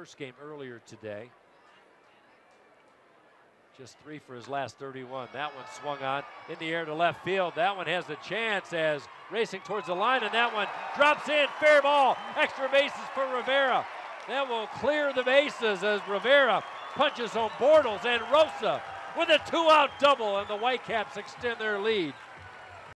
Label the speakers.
Speaker 1: first game earlier today. Just 3 for his last 31. That one swung on in the air to left field. That one has a chance as racing towards the line, and that one drops in. Fair ball. Extra bases for Rivera. That will clear the bases as Rivera punches home Bortles, and Rosa with a 2-out double, and the Whitecaps extend their lead